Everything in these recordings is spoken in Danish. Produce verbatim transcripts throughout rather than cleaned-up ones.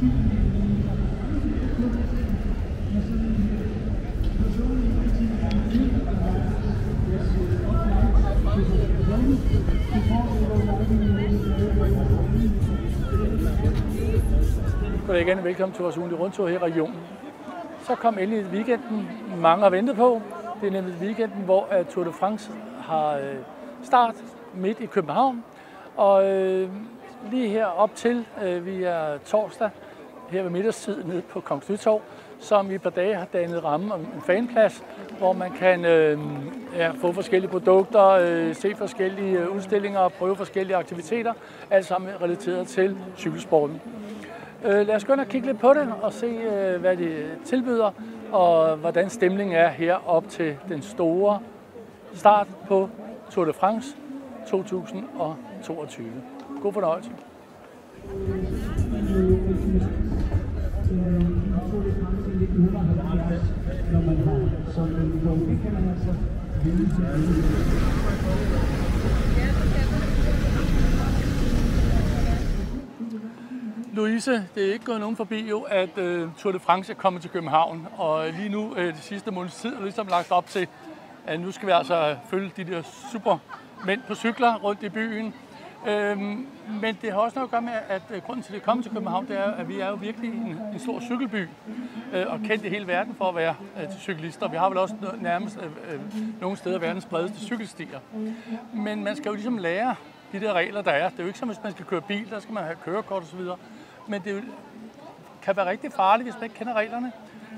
Goddag igen, velkommen til vores ugenlige rundtur her i regionen. Så kom endelig weekenden, mange har ventet på. Det er nemlig weekenden, hvor Tour de France har start midt i København. Og øh, lige her op til, øh, vi er torsdag, her ved middagstid nede på Kongens Nytorv, som i et par dage har dannet ramme om en fanplads, hvor man kan øh, ja, få forskellige produkter, øh, se forskellige øh, udstillinger og prøve forskellige aktiviteter, alt sammen relateret til cykelsporten. Øh, lad os gå ind og kigge lidt på det og se, øh, hvad det tilbyder, og hvordan stemningen er her op til den store start på Tour de France to tusind og toogtyve. God fornøjelse. Louise, det er ikke gået nogen forbi jo, at uh, Tour de France er kommet til København, og lige nu, uh, de sidste måneds tid, er ligesom lagt op til, at nu skal vi altså følge de der super mænd på cykler rundt i byen. Øhm, men det har også noget at gøre med, at uh, grunden til, at det kommer til København, det er, at vi er jo virkelig en, en stor cykelby, uh, og kendt i hele verden for at være uh, til cyklister. Vi har vel også nærmest uh, uh, nogle steder verdens bredeste cykelstier. Men man skal jo ligesom lære de der regler, der er. Det er jo ikke som, hvis man skal køre bil, der skal man have kørekort osv. Men det kan være rigtig farligt, hvis man ikke kender reglerne.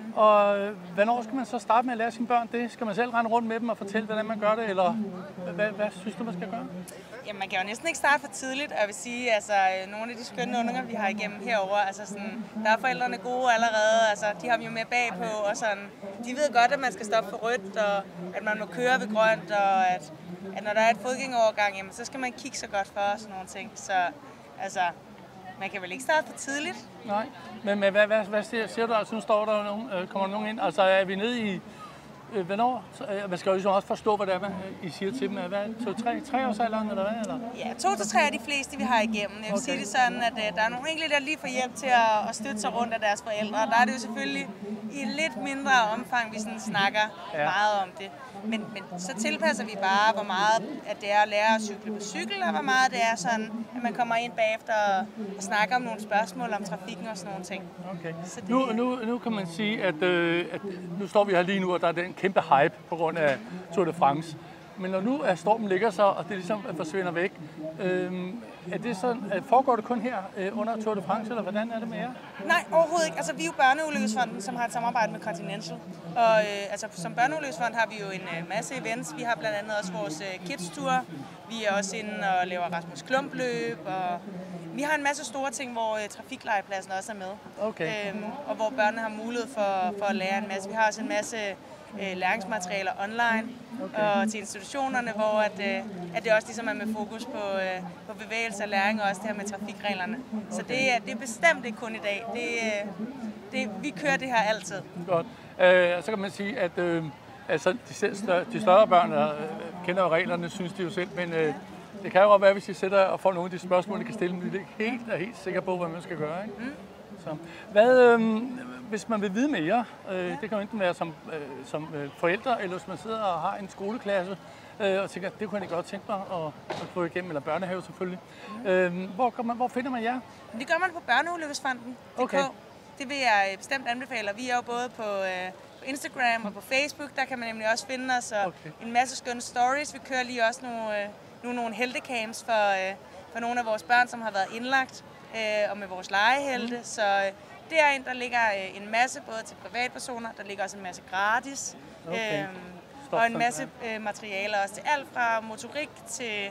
Og hvornår skal man så starte med at lære sine børn det? Skal man selv rende rundt med dem og fortælle, hvordan man gør det, eller hvad, hvad synes du, man skal gøre? Jamen, man kan jo næsten ikke starte for tidligt, og jeg vil sige, altså nogle af de skønne unger, vi har igennem herover, altså sådan, der er forældrene gode allerede, altså de har vi jo med bagpå, og sådan, de ved godt, at man skal stoppe for rødt, og at man må køre ved grønt, og at, at når der er et fodgængerovergang, jamen, så skal man kigge så godt for og sådan nogle ting, så altså, man kan vel ikke starte for tidligt? Nej, men, men hvad, hvad, hvad siger, siger du? Altså, nu står der nogen, øh, kommer der nogen ind. Altså, er vi nede i, øh, hvornår? Øh, man skal jo ligesom også forstå, hvad det er, man, I siger til dem. Hvad, to, tre, tre års alderen, eller hvad? Eller? Ja, to til tre er de fleste, vi har igennem. Jeg vil okay. sige det sådan, at øh, der er nogle enkelte, der lige får hjælp til at, at støtte sig rundt af deres forældre. Og der er det jo selvfølgelig i lidt mindre omfang, vi sådan snakker ja. meget om det. Men, men så tilpasser vi bare, hvor meget at det er at lære at cykle på cykel, og hvor meget det er sådan, at man kommer ind bagefter og, og snakker om nogle spørgsmål om trafikken og sådan nogle ting. Okay. Det, nu, nu, nu kan man sige, at, øh, at nu står vi her lige nu, og der er den kæmpe hype på grund af Tour de France. Men når nu er stormen ligger sig, og det ligesom forsvinder væk, øh, er det sådan, at foregår det kun her øh, under Tour de France, eller hvordan er det med jer? Nej, overhovedet ikke. Altså, vi er jo Børneulykkesfonden, som har et samarbejde med Continental. Og øh, altså, som Børneulykkesfond har vi jo en øh, masse events. Vi har blandt andet også vores øh, Kids Tour. Vi er også inde og laver Rasmus Klump-løb. Og vi har en masse store ting, hvor øh, trafiklejepladsen også er med. Okay. Øhm, og hvor børnene har mulighed for, for at lære en masse. Vi har også en masse øh, læringsmaterialer online. Okay. Og til institutionerne, hvor at, øh, at det også ligesom er med fokus på, øh, på bevægelse og læring, og også det her med trafikreglerne. Okay. Så det er, det er bestemt ikke kun i dag. Det, øh, det, vi kører det her altid. Godt. Øh, så kan man sige, at øh, altså, de, større, de større børn øh, kender jo reglerne, synes de jo selv, men øh, det kan jo godt være, hvis de sætter og får nogle af de spørgsmål, de kan stille, men de er helt, er helt sikre på, hvad man skal gøre. Ikke? Mm. Så, hvad, øh, hvis man vil vide mere, øh, det kan jo enten være som, øh, som øh, forældre, eller hvis man sidder og har en skoleklasse, øh, og tænker, det kunne jeg godt tænke mig at, at få igennem, eller børnehave selvfølgelig. Mm. Øh, hvor, man, hvor finder man jer? Det gør man på Børneulykkesfonden punktum d k. Okay. Det vil jeg bestemt anbefale. Vi er jo både på, øh, på Instagram og på Facebook, der kan man nemlig også finde os, og okay. en masse skønne stories. Vi kører lige også nogle, øh, nu nogle heltecams for, øh, for nogle af vores børn, som har været indlagt, øh, og med vores legehelte. Mm. Så øh, derinde, der ligger øh, en masse, både til privatpersoner, der ligger også en masse gratis, okay. øh, og en masse øh, materialer også til alt fra motorik til,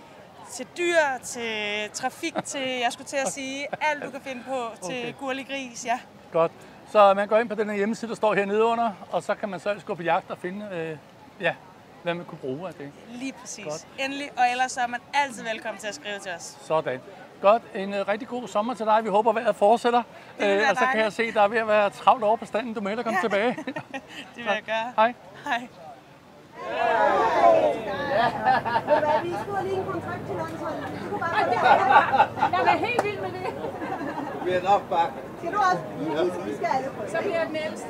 til dyr, til trafik, til, jeg skulle til at sige, alt du kan finde på, til okay. gurlig gris, ja. Godt. Så man går ind på den her hjemmeside, der står hernede under, og så kan man så ellers gå på jagt og finde, øh, ja, hvad man kunne bruge af det. Lige præcis. Godt. Endelig, og ellers så er man altid velkommen til at skrive til os. Sådan. Godt. En uh, rigtig god sommer til dig. Vi håber, vejret fortsætter. Det uh, og så kan jeg se, at der er ved at være travlt over på standen. Du må hellere komme ja. tilbage. Det vil jeg gøre. Hej. Hej. Vi skulle lige en kontrakt til landsholdet. Jeg var helt vild med det. bliver nok bakke. Skal du også? Ja. Vi skal alle prøve. Så bliver jeg den ældste.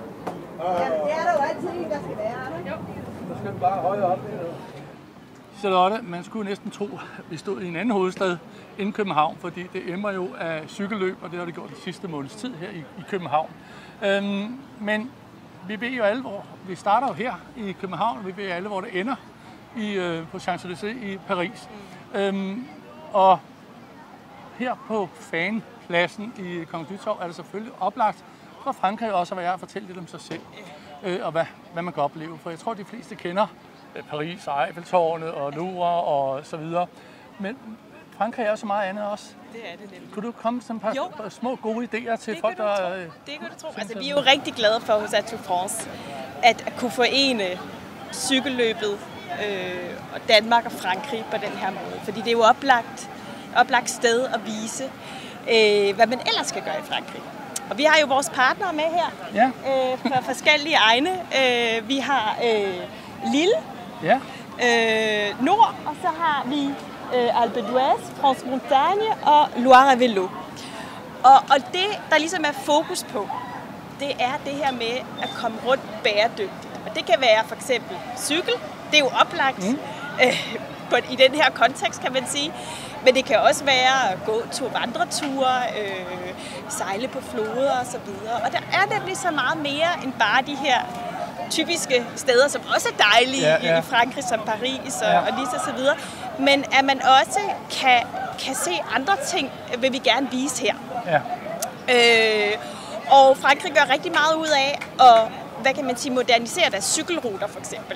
Ja, det er der jo altid en, der skal være. Jo. Så skal du bare højere op. Charlotte, man skulle næsten tro, at vi stod i en anden hovedstad end København, fordi det emmer jo af cykelløb, og det har det gjort den sidste måneds tid her i, i København. Øhm, men vi ved jo alle, hvor vi starter jo her i København, og vi ved alle, hvor det ender i, øh, på Champs-Élysées i Paris. Mm. Øhm, og her på Fanpladsen i Kongens Nytorv er det selvfølgelig oplagt for Frankrig også at være og fortælle lidt om sig selv, øh, og hvad, hvad man kan opleve. For jeg tror, de fleste kender Paris og Eiffeltårnet og Louvre og så videre. Men Frankrig er jo så meget andet også. Det er det nemlig. Kunne du komme med et par, par små gode idéer til det folk, der... Det kan du tro. Altså, vi er jo rigtig glade for hos Tour de France at, at kunne forene cykelløbet øh, og Danmark og Frankrig på den her måde. Fordi det er jo oplagt, oplagt sted at vise, øh, hvad man ellers skal gøre i Frankrig. Og vi har jo vores partnere med her ja. øh, fra forskellige egne. Øh, vi har øh, Lille, ja. øh, Nord, og så har vi øh, Alpe d'Huez, France Montagne og Loire à Vélo. Og, og det, der ligesom er fokus på, det er det her med at komme rundt bæredygtigt. Og det kan være for eksempel cykel, det er jo oplagt mm. øh, på, i den her kontekst, kan man sige. Men det kan også være at gå to vandreture, øh, sejle på floder osv. Og der er nemlig så meget mere end bare de her typiske steder, som også er dejlige ja, ja. i Frankrig, som Paris og, ja. og Nice og så videre. Men at man også kan, kan se andre ting, vil vi gerne vise her. Ja. Øh, og Frankrig gør rigtig meget ud af at, hvad kan man sige, modernisere deres cykelruter for eksempel.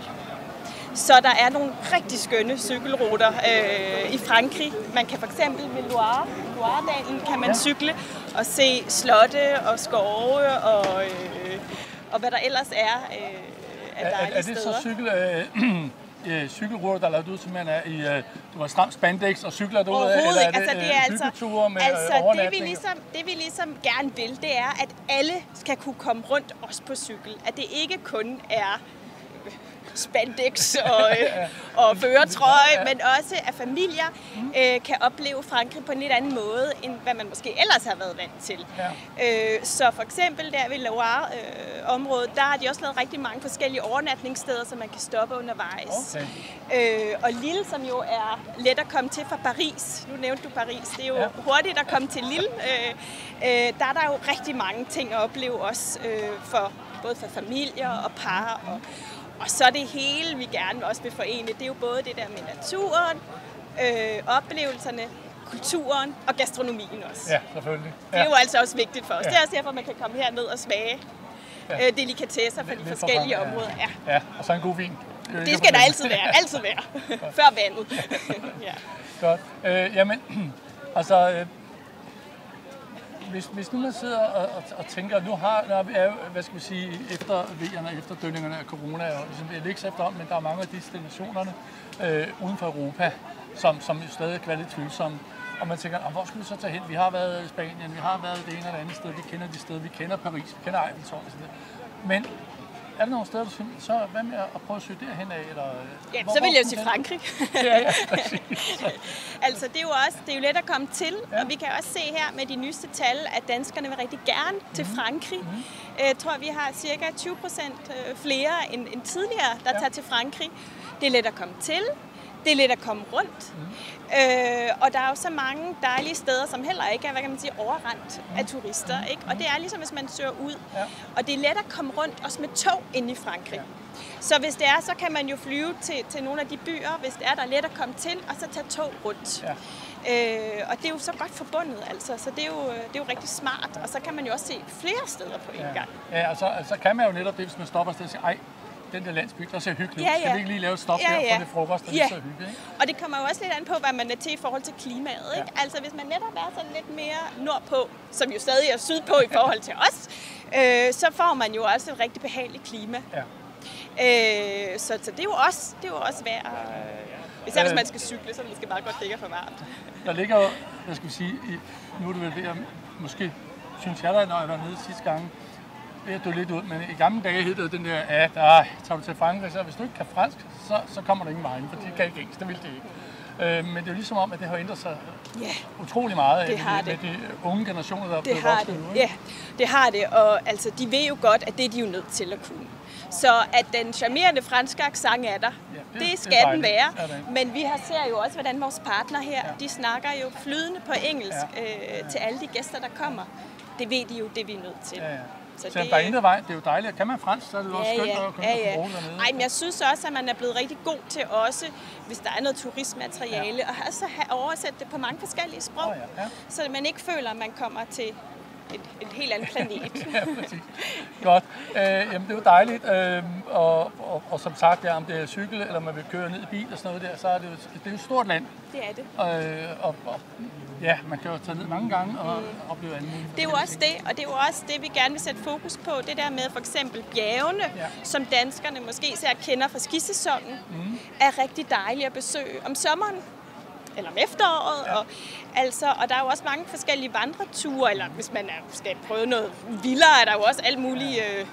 Så der er nogle rigtig skønne cykelruter øh, i Frankrig. Man kan for eksempel ved Loire, Loiredalen kan man ja. cykle og se slotte og skove og, øh, og hvad der ellers er øh, af dejlige er, er det steder. Så cykel, øh, cykelruter, der er lavet ud, som man er i øh, du var stram spandex og cykler derude? Overhovedet eller er ikke. det, Altså, det er altså, hyggeture med altså overnatninger? det vi, ligesom, det vi ligesom gerne vil, det er, at alle skal kunne komme rundt også på cykel. At det ikke kun er spandex og, øh, og førertrøje, men også at familier øh, kan opleve Frankrig på en lidt anden måde, end hvad man måske ellers har været vant til. Ja. Øh, så for eksempel der ved Loire-området, øh, der har de også lavet rigtig mange forskellige overnatningssteder, så man kan stoppe undervejs. Okay. Øh, og Lille, som jo er let at komme til fra Paris, nu nævnte du Paris, det er jo ja. hurtigt at komme til Lille, øh, øh, der er der jo rigtig mange ting at opleve også, øh, for, både for familier og par og Og så det hele, vi gerne også vil forene, det er jo både det der med naturen, øh, oplevelserne, kulturen og gastronomien også. Ja, selvfølgelig. Ja. Det er jo altså også vigtigt for os. Ja. Det er også derfor, man kan komme herned og smage ja. øh, delikatesser fra de Lidt forskellige for områder. Ja. ja, og så en god vin. Det, det skal der altid være, altid være. Før vandet. ja. Godt. Øh, jamen, altså... Øh, Hvis, hvis nu man sidder og, og, og tænker, at nu har, når vi er, hvad skal vi sige, efter V'erne og efterdønningerne af corona, og ligesom, det er ikke så efterhånden, men der er mange af destinationerne øh, uden for Europa, som, som jo stadig er lidt tvivlsomme. Og man tænker, hvor skal vi så tage hen? Vi har været i Spanien, vi har været det ene eller andet sted, vi kender de steder, vi kender Paris, vi kender Eiffeltårnet og sådan det. Men er der nogle steder, du synes, så hvad med at prøve at søge derhen af? Eller, ja, hvor, så vil jeg jo sige Frankrig. ja, ja, præcis. altså, det er jo også det er jo let at komme til, ja. og vi kan også se her med de nyeste tal, at danskerne vil rigtig gerne til Frankrig. Mm-hmm. Jeg tror, vi har cirka tyve procent flere end, end tidligere, der ja. tager til Frankrig. Det er let at komme til. Det er let at komme rundt. Mm. Øh, og der er jo så mange dejlige steder, som heller ikke er, hvad kan man sige, overrendt mm. af turister. Mm. Ikke? Og det er ligesom, hvis man søger ud. Ja. Og det er let at komme rundt, også med tog inde i Frankrig. Ja. Så hvis det er, så kan man jo flyve til, til nogle af de byer, hvis det er, der er let at komme til, og så tage tog rundt. Ja. Øh, og det er jo så godt forbundet, altså. Så det er, jo, det er jo rigtig smart. Og så kan man jo også se flere steder på en ja. gang. Ja, og så altså, kan man jo netop det, hvis man stopper og siger, ej, den der landsby, der ser hyggeligt ud. Ja, ja. Skal vi ikke lige lave et stop ja, ja. der for det frokost, der ja. så hyggeligt, ikke? Og det kommer jo også lidt an på, hvad man er til i forhold til klimaet, ikke? Ja. Altså hvis man netop er sådan lidt mere nordpå, som jo stadig er sydpå i forhold til os, øh, så får man jo også et rigtig behageligt klima. Ja. Øh, så, så det er jo også, det er jo også værd, øh, især øh, hvis man skal cykle, så det skal meget godt dække for varmt. Der ligger jo, hvad skal vi sige, i, nu er det vel ved at, måske synes jeg da, når jeg var nede sidste gang, det er du lidt ud, men i gamle dage hed det den der, at ah, tager du til Frankrig, så hvis du ikke kan fransk, så, så kommer der ingen vejen, for de kan ikke engelsk, det vil det ikke. Øh, men det er jo ligesom om, at det har ændret sig ja, utrolig meget det har med, det. med de unge generationer, der er det blevet har voksne det. nu. Ja, det har det, og altså, de ved jo godt, at det er de jo nødt til at kunne. Så at den charmerende franske accent er der, ja, det, det skal det den være. Men vi har, ser jo også, hvordan vores partner her, ja. de snakker jo flydende på engelsk ja. øh, ja. til alle de gæster, der kommer. Det ved de jo, det vi er nødt til. Ja, ja. Så, så det, der er intet vej, det er jo dejligt. Kan man fransk, så er det jo ja, også skønt ja, at komme ja, ja. på dernede. Nej, men jeg synes også, at man er blevet rigtig god til også, hvis der er noget turistmateriale, ja. og altså have oversat det på mange forskellige sprog, oh, ja, ja. så man ikke føler, at man kommer til et, et helt andet planet. Ja, præcis. Godt. Øh, jamen, det er jo dejligt. Øh, og, og, og som sagt, ja, om det er cykel, eller man vil køre ned i bil og sådan noget der, så er det jo, det er jo et stort land. Det er det. Øh, og, og, ja, man kan jo tage ned mange gange og mm. opleve alle mulige. Det er jo også det, og det er jo også det, vi gerne vil sætte fokus på. Det der med for eksempel bjergene, ja. som danskerne måske især kender fra skisæsonen, mm. er rigtig dejlige at besøge om sommeren. Eller om efteråret, ja. og, altså, og der er jo også mange forskellige vandreture, eller hvis man er, skal prøve noget vildere, er der jo også alle mulige øh,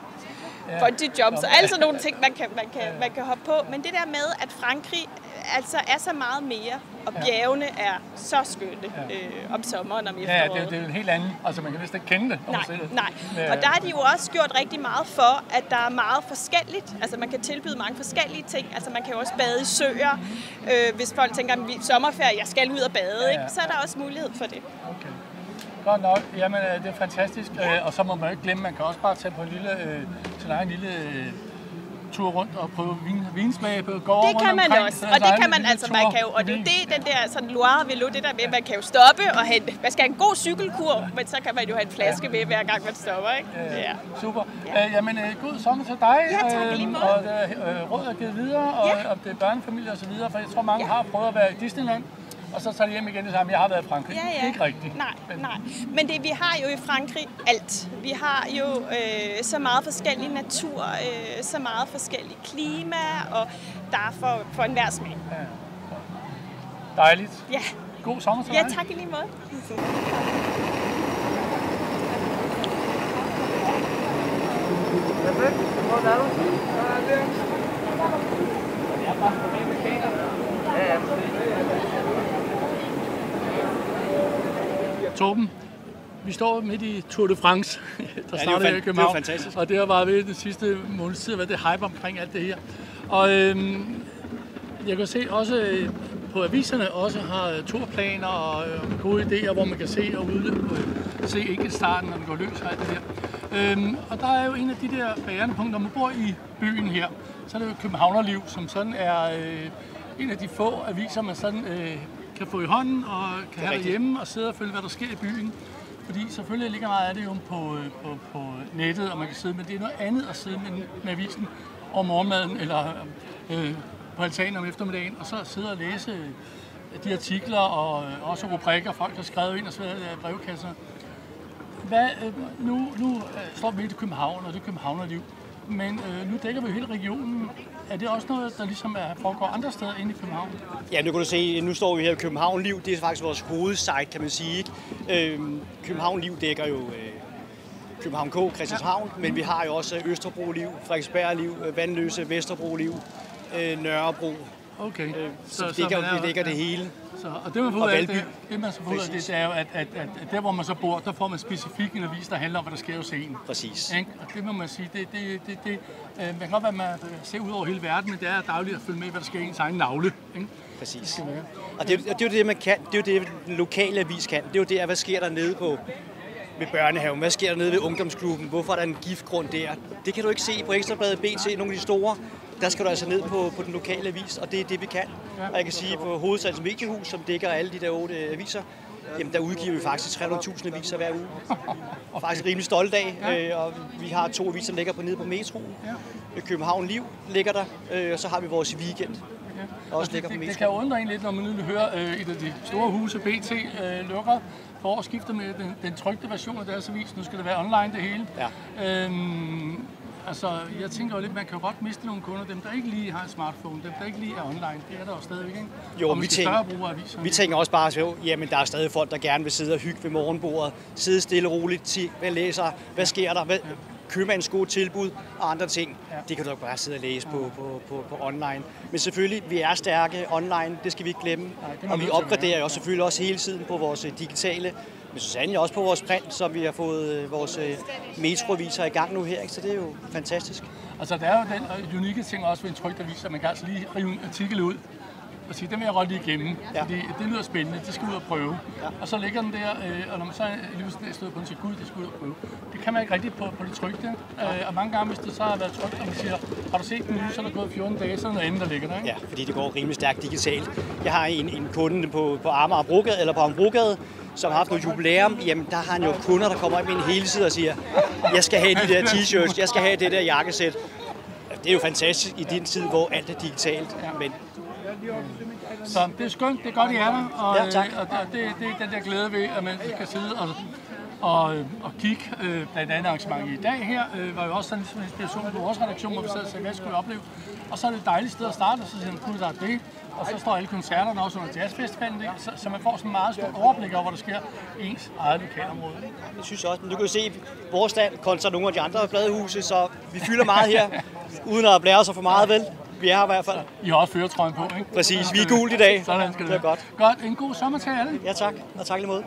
ja. bungee jumps, og alle sådan nogle ting, man kan, man, kan, man kan hoppe på. Men det der med, at Frankrig altså er så meget mere, og bjergene er så skønne øh, om sommeren, om efteråret. Ja, det, det er jo en helt anden, altså man kan vist ikke kende det. Nej, nej. Og der har de jo også gjort rigtig meget for, at der er meget forskelligt. Altså man kan tilbyde mange forskellige ting. Altså man kan jo også bade i søer, øh, hvis folk tænker, at sommerferie, jeg skal ud og bade, ja, ja. Ikke? Så er der også mulighed for det. Okay. Godt nok. Jamen, det er fantastisk. Ja. Og så må man jo ikke glemme, man kan også bare tage på en lille, øh, sin egen lille øh, tur rundt og prøve vin, vinsmag på gårde. Det kan man omkring, også, og det kan man altså, man kan jo, og det er det, den der sådan Loire Velo, det der med, man kan jo stoppe og have, man skal have en god cykelkur, men så kan man jo have en flaske med hver gang man stopper, ikke? Ja, ja. Super. Ja. Øh, jamen, øh, god sommer til dig. Ja, tak lige måde. Og øh, råd er givet videre, og ja. om det er børnefamilie og så videre, for jeg tror mange ja. har prøvet at være i Disneyland. Og så tager de hjem igen det samme. Jeg har været i Frankrig. Ja, ja. Det er ikke rigtigt. Nej, nej. Men det, vi har jo i Frankrig alt. Vi har jo øh, så meget forskellig natur, øh, så meget forskellig klima, og der er for, for enhver smag. Ja. Dejligt. Ja. God sommer til dig. dig. Ja, tak i lige måde. Torben, vi står midt i Tour de France, der ja, starter her i København, det er fantastisk. Og det har bare været den sidste måneds tid, hvad det hype omkring alt det her. Og øhm, jeg kan se også øh, på aviserne også har turplaner og øh, gode idéer, hvor man kan se og udløbe, øh, se ikke starten, når den går løs og alt det der. Øhm, og der er jo en af de der bærende punkter, når man bor i byen her, så er det jo Københavnerliv, som sådan er øh, en af de få aviser, man sådan øh, kan få i hånden og kan have derhjemme og sidde og følge, hvad der sker i byen. Fordi selvfølgelig ligger meget af det jo på, på, på nettet, og man kan sidde, men det er noget andet at sidde med, med avisen om morgenmaden eller øh, på altanen om eftermiddagen, og så sidde og læse de artikler og også rubrikker, folk har skrevet ind og så videre brevkasser. Hvad, øh, nu, nu står vi i København, og det er Københavnerliv, men øh, nu dækker vi jo hele regionen. Er det også noget, der ligesom er, foregår andre steder inde i København? Ja, nu kan du se, nu står vi her i København Liv. Det er faktisk vores hovedsite, kan man sige. Ikke? Øhm, København Liv dækker jo øh, København K, Christianshavn, ja. Men vi har jo også Østerbro Liv, Frederiksberg Liv, Vandløse, Vesterbro Liv, øh, Nørrebro. Okay. Øh, så, så, så dækker, vi dækker det hele. Så, og det man får ud af, det, det man så får ud af det, det er jo, at, at, at, at der hvor man så bor, der får man specifikt en avis, der handler om, hvad der sker hos en. Præcis. Ikke? Og det må man sige, det, det, det, det øh, man kan godt være, at man ser ud over hele verden, men det er dagligt at følge med, hvad der sker i ens egen navle. Ikke? Præcis. Det og det, og det er jo det, man kan. Det er jo det, den lokale avis kan. Det er jo det, hvad sker der nede på ved børnehaven? Hvad sker der nede ved ungdomsklubben? Hvorfor er der en giftgrund der? Det kan du ikke se på Ekstrabladet, B T, nogle af de store. Der skal du altså ned på, på den lokale avis, og det er det, vi kan. Og jeg kan sige, på Hovedstadens Mediehus, som dækker alle de der otte aviser, jamen der udgiver vi faktisk tre hundrede tusind aviser hver uge. Faktisk rimelig stolt af, og vi har to aviser, der ligger på nede på metroen. København Liv ligger der, og så har vi vores weekend. Også ligger på metroen. Det kan undre en lidt, når man nu hører et af de store huse, B T, lukker for at skifte med den, den trykte version af deres avis. Nu skal det være online det hele. Ja. Øhm, Altså, jeg tænker jo lidt, man kan jo godt miste nogle kunder, dem der ikke lige har en smartphone, dem der ikke lige er online, det er der jo stadigvæk, ikke? Jo, og vi tænker, vi tænker også bare, at jamen, der er stadig folk, der gerne vil sidde og hygge ved morgenbordet, sidde stille og roligt, sige, hvad læser, hvad sker der, hvad, købmandsgode tilbud og andre ting. Ja. Det kan du bare sidde og læse på, på, på, på online. Men selvfølgelig, vi er stærke online, det skal vi ikke glemme. Nej, og vi opgraderer jo også selvfølgelig også hele tiden på vores digitale, men så sandelig også på vores print, som vi har fået vores metroaviser i gang nu her. Så det er jo fantastisk. Altså, der er jo den unikke ting også ved en trykt avis, at man kan altså lige rive en artikel ud og sige, den vil jeg godt lige igennem, ja. Fordi det lyder spændende, det skal ud og prøve. Ja. Og så ligger den der, øh, og når man så lige støder på den, så gud, det skal ud og prøve. Det kan man ikke rigtig på, på det trykte. Ja. Øh, og mange gange, hvis det så har været trykt, og man siger, har du set den nye, så er der gået fjorten dage, så er noget andet, der ligger der, ikke? Ja, fordi det går rimelig stærkt digitalt. Jeg har en, en kunde på, på Amager Brogade, eller på Amagerbrogade, som har haft noget jubilæum. Jamen, der har han jo kunder, der kommer ind med en hele side og siger, jeg skal have de der t-shirts, jeg skal have det der jakkesæt. Det er jo fantastisk i din tid, hvor alt er digitalt. Men så det er skønt, det er godt, I er der, og, ja, tak. og det, det er den der glæde ved, at man kan sidde og, og, og kigge. Øh, blandt andet arrangementet i dag her øh, var jo også sådan en inspiration på vores redaktion, hvor vi sad og sagde, hvad skulle vi opleve? Og så er det et dejligt sted at starte, og så siger man, der er det. Og så står alle koncerterne også under jazzfestivalen, så, så man får sådan en meget stort overblik over, hvor der sker ens eget lokalområde. Jeg synes også, men du kan jo se vores stand kontra nogle af de andre bladehuse, så vi fylder meget her, uden at blære sig for meget, vel? Vi er her i hvert fald. I har også førertrøjen på, ikke? Præcis, vi er gult i dag. Sådan skal det, det er godt. Godt, en god sommer til alle. Ja tak, og tak lige måde.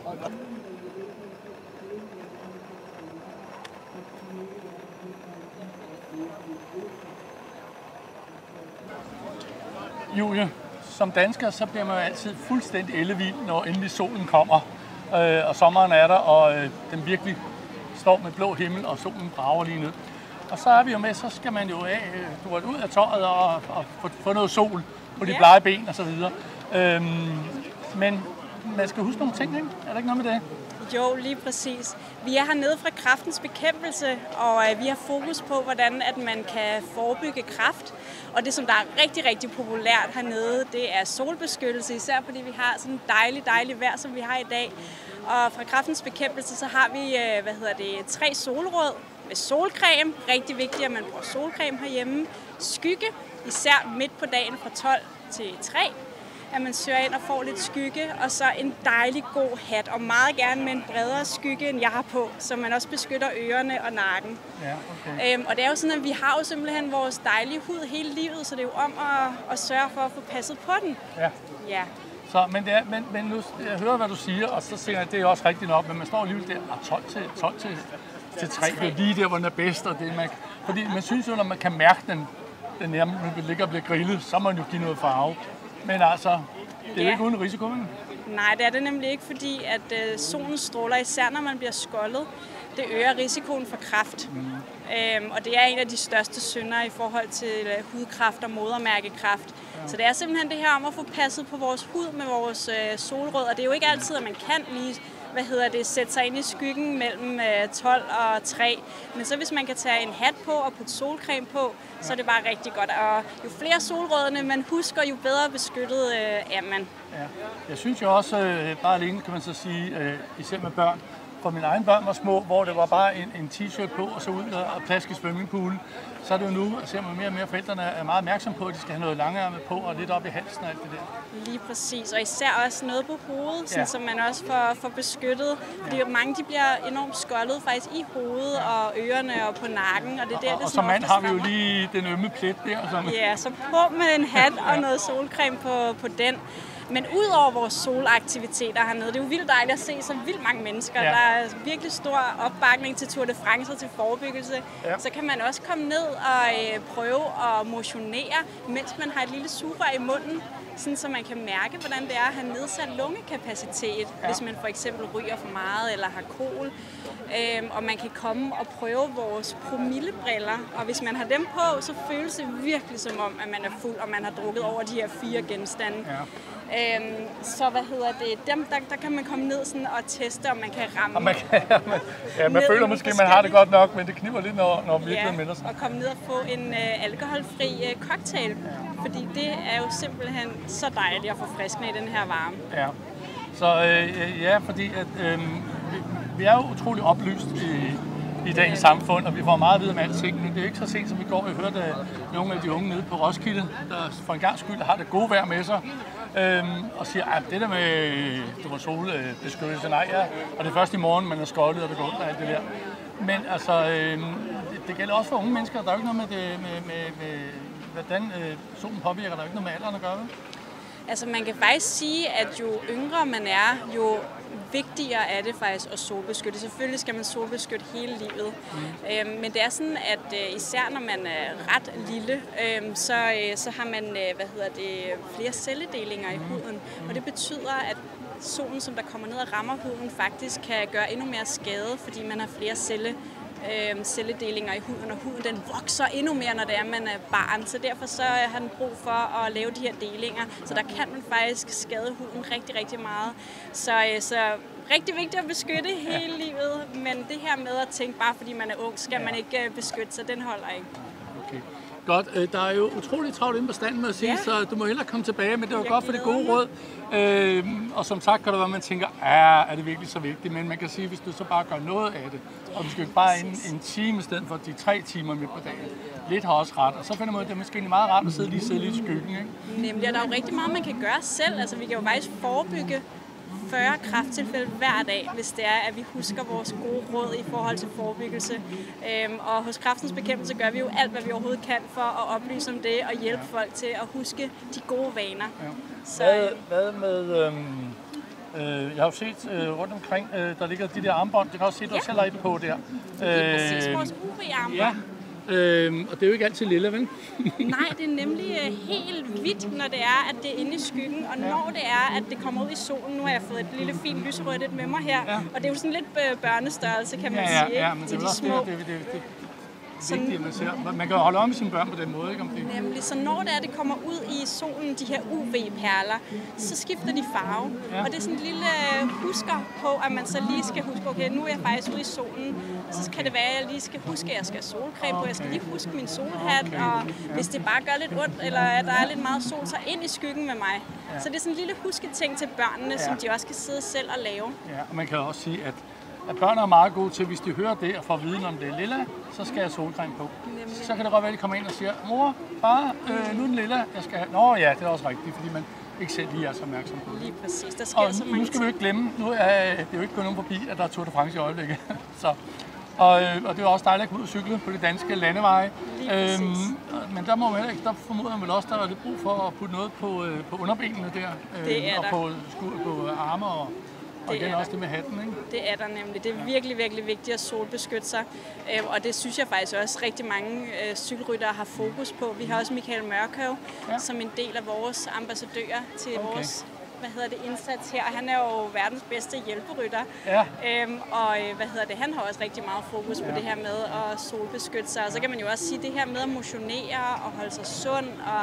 Julie, som dansker, så bliver man jo altid fuldstændig ellevild, når endelig solen kommer. Øh, og sommeren er der, og øh, den virkelig står med blå himmel, og solen brager lige ned. Og så er vi jo med, så skal man jo af, du går ud af tøjet og, og få, få noget sol på de yeah. blege ben og så videre. Øhm, men man skal huske nogle ting, ikke? Er der ikke noget med det? Jo, lige præcis. Vi er hernede fra Kræftens Bekæmpelse, og øh, vi har fokus på, hvordan at man kan forebygge kræft. Og det, som der er rigtig, rigtig populært hernede, det er solbeskyttelse, især fordi vi har sådan en dejlig, dejlig vejr, som vi har i dag. Og fra Kræftens Bekæmpelse, så har vi, øh, hvad hedder det, tre solråd med solcreme. Rigtig vigtigt, at man bruger solcreme herhjemme. Skygge, især midt på dagen fra tolv til tre. At man søger ind og får lidt skygge, og så en dejlig god hat, og meget gerne med en bredere skygge, end jeg har på, så man også beskytter ørerne og nakken. Ja, okay. øhm, og det er jo sådan, at vi har jo simpelthen vores dejlige hud hele livet, så det er jo om at, at sørge for at få passet på den. Ja. Ja. Så, men, det er, men, men nu, jeg hører, hvad du siger, og så siger jeg, at det er også rigtigt nok, men man står alligevel der, og tolv til, tolv til, til tre, det er lige der, hvor den er bedst, og det man, fordi man synes jo, når man kan mærke den, den nærmest ligger og bliver grillet, så må man jo give noget farve. Men altså, det er jo ja. ikke uden risiko, men... Nej, det er det nemlig ikke, fordi at øh, solens stråler, især når man bliver skoldet, det øger risikoen for kræft. Mm. Øhm, og det er en af de største synder i forhold til øh, hudkræft og modermærkekræft. Ja. Så det er simpelthen det her om at få passet på vores hud med vores øh, solrød, og det er jo ikke altid, at man kan lige hvad hedder det, sætte sig ind i skyggen mellem øh, tolv og tre. Men så hvis man kan tage en hat på og putte solcreme på, så er det bare rigtig godt. Og jo flere solrødderne man husker, jo bedre beskyttet øh, er man. Ja. Jeg synes jo også, øh, bare alene kan man så sige, øh, især med børn, for mine egne børn var små, hvor det var bare en, en t-shirt på og så ud og plaske i swimmingpoolen. Så er det jo nu, at ser man mere og mere, forældrene er meget opmærksomme på, at de skal have noget langærmet på og lidt op i halsen og alt det der. Lige præcis, og især også noget på hovedet, ja. Så man også får, får beskyttet. Fordi ja. mange de bliver enormt skoldet faktisk i hovedet og ørerne og på nakken, og det er der, og, det og som mand har vi jo lige den ømme plet der. Som... Ja, så på med en hat og noget solcreme på, på den. Men ud over vores solaktiviteter hernede, det er jo vildt dejligt at se så vildt mange mennesker. Ja. Der er virkelig stor opbakning til Tour de France og til forebyggelse. Ja. Så kan man også komme ned og øh, prøve at motionere, mens man har et lille sugerør i munden, sådan så man kan mærke, hvordan det er at have nedsat lungekapacitet, ja. Hvis man for eksempel ryger for meget eller har kol. Øhm, og man kan komme og prøve vores promillebriller, og hvis man har dem på, så føles det virkelig som om, at man er fuld, og man har drukket over de her fire genstande. Ja. Øhm, så hvad hedder det? Dem, der, der kan man komme ned sådan og teste, om man kan ramme. Og man kan, ja, man, ja, man føler måske, at man har det godt nok, men det kniber lidt, når, når virkelig ja, melder sig. Og komme ned og få en øh, alkoholfri øh, cocktail, ja. Fordi det er jo simpelthen så dejligt og forfriskende i den her varme. Ja, så øh, ja, fordi at, øh, vi, vi er jo utrolig oplyst i, i dagens samfund, og vi får meget at vide om alting, men det er ikke så sent som i går. Vi hørte nogle af de unge nede på Roskilde, der for en gang skyld har det gode vejr med sig. øhm, og siger, at det der med du var solbeskyttelse, nej, ja, og det er først i morgen, man er skoldet, og det går ondt og alt det der. Men altså, øhm, det, det gælder også for unge mennesker. Der er jo ikke noget med, det, med, med, med hvordan øh, solen påvirker. Der er jo ikke noget med alderen at gøre, vel? Altså man kan faktisk sige, at jo yngre man er, jo vigtigere er det faktisk at solbeskytte. Selvfølgelig skal man solbeskytte hele livet. Mm. Øhm, men det er sådan, at øh, især når man er ret lille, øh, så, øh, så har man øh, hvad hedder det, flere celledelinger i huden. Mm. Og det betyder, at solen, som der kommer ned og rammer huden, faktisk kan gøre endnu mere skade, fordi man har flere celle, øh, celledelinger i huden, og huden den vokser endnu mere, når det er, man er barn. Så derfor så har den brug for at lave de her delinger. Så der kan man faktisk skade huden rigtig, rigtig meget. Så, øh, så rigtig vigtigt at beskytte hele livet, men det her med at tænke, bare fordi man er ung, skal man ikke beskytte sig, den holder ikke. Okay. Godt, der er jo utroligt travlt inde på standen med at sige, ja. Så du må hellere komme tilbage, men det var jeg godt for det gode råd. Øh, og som sagt kan det være, at man tænker, ah, er det virkelig så vigtigt? Men man kan sige, hvis du så bare gør noget af det, og du skal ikke bare en, en time i stedet for de tre timer midt på dagen. Lidt har også ret, og så finder man ud af, at det er måske meget rart at sidde lige sidde lidt i skyggen, ikke? Nemlig, og der er jo rigtig meget, man kan gøre selv. Altså, vi kan jo faktisk forebygge fyrre kræfttilfælde hver dag, hvis det er, at vi husker vores gode råd i forhold til forebyggelse. Øhm, og hos Kræftens Bekæmpelse gør vi jo alt, hvad vi overhovedet kan for at oplyse om det og hjælpe folk til at huske de gode vaner. Ja. Så, hvad, hvad med... Øhm, øh, jeg har jo set øh, rundt omkring, øh, der ligger de der armbånd. Det kan også se, du ja. Selv er et på der. Det er præcis vores U V-armbånd. Ja. Øhm, og det er jo ikke altid lilla, vel? Nej, det er nemlig helt hvidt, når det er, at det er inde i skyggen, og når det er, at det kommer ud i solen. Nu har jeg fået et lille fint lyserødt med mig her, ja. Og det er jo sådan lidt børnestørrelse, kan man ja, ja, sige, ja, men til det er de små. Det, det, det, det. Vigtigt, man, ser. Man kan holde om med sine børn på den måde, ikke? Om det... Nemlig, så når det er, det kommer ud i solen, de her U V-perler, så skifter de farve. Ja. Og det er sådan en lille husker på, at man så lige skal huske, okay, nu er jeg faktisk ude i solen, så kan det være, at jeg lige skal huske, at jeg skal have solcreme på, jeg skal lige huske min solhat, okay. Og hvis det bare gør lidt ondt, eller at der er lidt meget sol, så ind i skyggen med mig. Ja. Så det er sådan en lille husketing til børnene, ja. Som de også kan sidde selv og lave. Ja, og man kan også sige, at at børn er meget gode til, hvis de hører det og får viden om det er lilla, så skal jeg solcreme på. Nemlig. Så kan det godt være, at de kommer ind og siger, mor, far, øh, nu er den lilla, jeg skal have... Nå ja, det er også rigtigt, fordi man ikke selv lige er så opmærksom på det. Lige præcis, der sker og så nu skal vi jo ikke glemme, nu er det jo ikke gået nogen forbi, at der er Tour de France i øjeblikket. så, og, øh, og det er også dejligt at komme ud og cykle på de danske landeveje. Øhm, men der må man ikke, der formoder man vel også, der er lidt brug for at putte noget på, øh, på underbenene der, øh, og på, på arme og... Og det er også det med hatten, ikke? Det er der nemlig. Det er virkelig, virkelig vigtigt at solbeskytte sig. Og det synes jeg faktisk også rigtig mange øh, cykelryttere har fokus på. Vi har også Michael Mørkøv, ja. Som en del af vores ambassadører til okay. vores hvad hedder det, indsats her. Han er jo verdens bedste hjælperytter. Ja. Øhm, og hvad hedder det, han har også rigtig meget fokus på ja. Det her med at solbeskytte sig. Og så kan man jo også sige det her med at motionere og holde sig sund og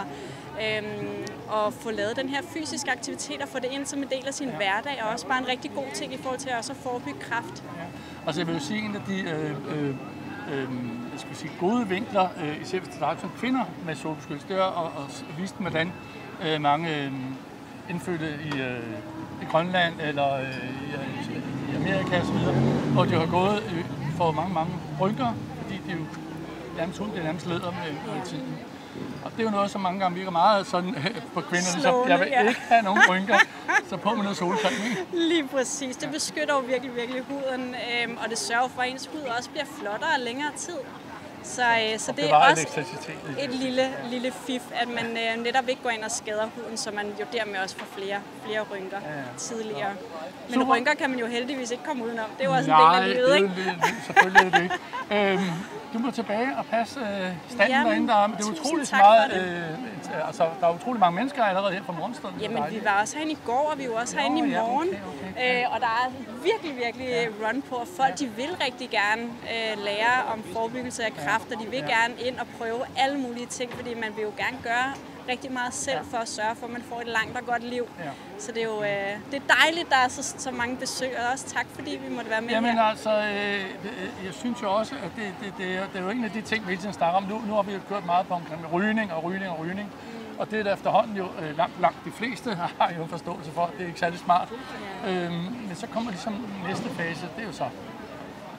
Øhm, og få lavet den her fysiske aktivitet og få det ind som en del af sin ja. Hverdag, og også bare en rigtig god ting i forhold til også at forebygge kræft. Ja. Altså jeg vil jo sige, en af de øh, øh, øh, jeg skal sige, gode vinkler, øh, især hvis det drejer som kvinder med solbeskyttelse, det er at, at vise dem, hvordan øh, mange øh, indfødte i, øh, i Grønland eller øh, i, i Amerika osv., hvor de har gået øh, for mange, mange rynker, fordi de jo nærmest hund, det er nærmest leder med, med tiden. Og det er jo noget, som mange gange virker meget sådan på kvinder, som jeg vil ja. Ikke have nogen rynker, så på med noget solcreme, ikke? Lige præcis. Det beskytter jo virkelig, virkelig huden, øhm, og det sørger for, at ens hud også bliver flottere længere tid. Så, øh, så det er også et lille, lille fif, at man øh, netop ikke går ind og skader huden, så man jo dermed også får flere, flere rynker ja, ja. Tidligere. Ja. Men Super. Rynker kan man jo heldigvis ikke komme udenom. Det er jo også Nej, en del af livet, ikke? Nej, selvfølgelig er det ikke. Øhm, du må tilbage og passe øh, standen Jamen, derinde. Der, det er utroligt meget, øh, altså, der er utrolig mange mennesker allerede her fra morgenstunden. Jamen, vi var også herinde i går, og vi var også herinde i morgen. Ja, okay, okay, okay. Øh, og der er virkelig, virkelig ja. Run på, og folk de vil rigtig gerne øh, lære om forebyggelse af kræft, og de vil ja. Gerne ind og prøve alle mulige ting, fordi man vil jo gerne gøre rigtig meget selv for at sørge for, at man får et langt og godt liv. Ja. Så det er jo øh, det er dejligt, der er så, så mange besøg, og også tak, fordi vi måtte være med Jamen, her. Jamen altså, øh, jeg synes jo også, at det, det, det, er, det er jo en af de ting, vi hele tiden snakker om. Nu, nu har vi jo kørt meget på omkring rygning og rygning og rygning. Mm. Og det er der efterhånden jo øh, langt, langt de fleste har jo forståelse for. Det er ikke særlig smart. Ja. Øhm, men så kommer ligesom næste fase, det er jo så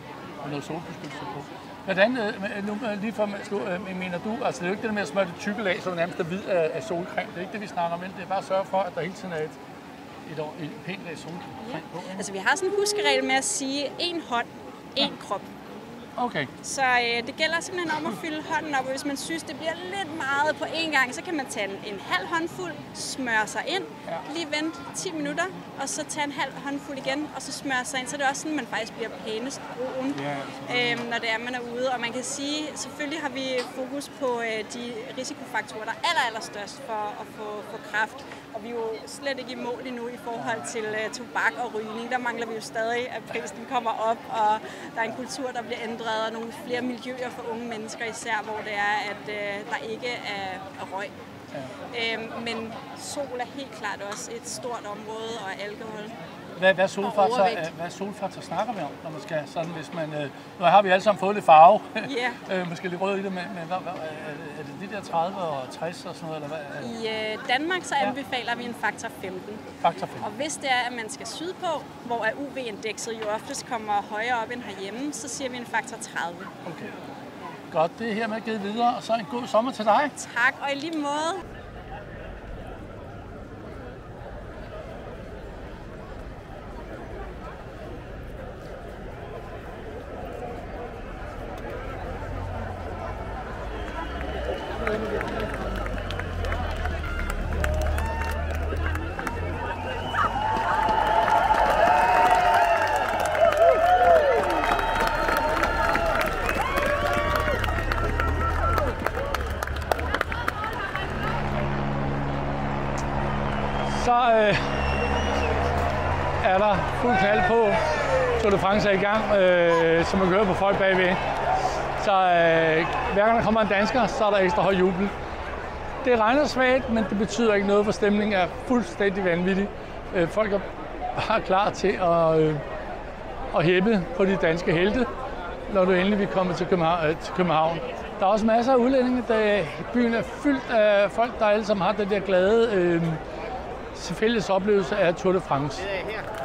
med noget solbeskyttelse på. Hvordan, øh, nu, lige for øh, mener du, altså det er jo ikke det der med at smøre det tykke lag, så det nærmest er hvid af, af solcreme. Det er ikke det, vi snakker om, men det er bare at sørge for, at der hele tiden er et, et, et pænt lag solcreme Ja. på. Ja. Altså vi har sådan en huskeregel med at sige en hånd, en ja. krop. Okay. Så øh, det gælder simpelthen om at fylde hånden op, og hvis man synes, det bliver lidt meget på én gang, så kan man tage en, en halv håndfuld, smøre sig ind, ja. lige vente ti minutter, og så tage en halv håndfuld igen, og så smøre sig ind. Så det er også sådan, man faktisk bliver pænest brun, ja, øh, når det er, man er ude. Og man kan sige, selvfølgelig har vi fokus på øh, de risikofaktorer, der er aller, aller størst for at få, få kræft. Og vi er jo slet ikke i mål endnu i forhold til uh, tobak og rygning. Der mangler vi jo stadig, at prisen kommer op, og der er en kultur, der bliver ændret, og nogle flere miljøer for unge mennesker især, hvor det er, at uh, der ikke er, er røg. Ja. Øhm, men sol er helt klart også et stort område, og alkohol. Hvad, hvad, solfaktor, hvad solfaktor snakker vi om, når man skal sådan, hvis man... Øh, nu har vi alle sammen fået lidt farve, yeah. øh, måske lidt rød i det, men, men hvad, hvad, er det de der tredive og tres og sådan noget? Eller hvad? I øh, Danmark så anbefaler ja. vi en faktor femten. Faktor femten. Og hvis det er, at man skal sydpå, hvor U V-indekset jo oftest kommer højere op end herhjemme, så siger vi en faktor tredive. Okay. Godt, det er hermed givet videre, og så en god sommer til dig. Tak, og i lige måde. Så øh, er der fuld knald på. Tour de France er i gang, øh, som man kan høre på folk bagved. Så øh, hver gang der kommer en dansker, så er der ekstra høj jubel. Det regner svagt, men det betyder ikke noget, for stemningen er fuldstændig vanvittig. Øh, folk er bare klar til at, øh, at hæppe på de danske helte, når du endelig vil komme til København. Øh, til København. Der er også masser af udlændinge, der byen er fyldt af folk, der alle sammen har den der glade øh, fælles oplevelse af Tour de France.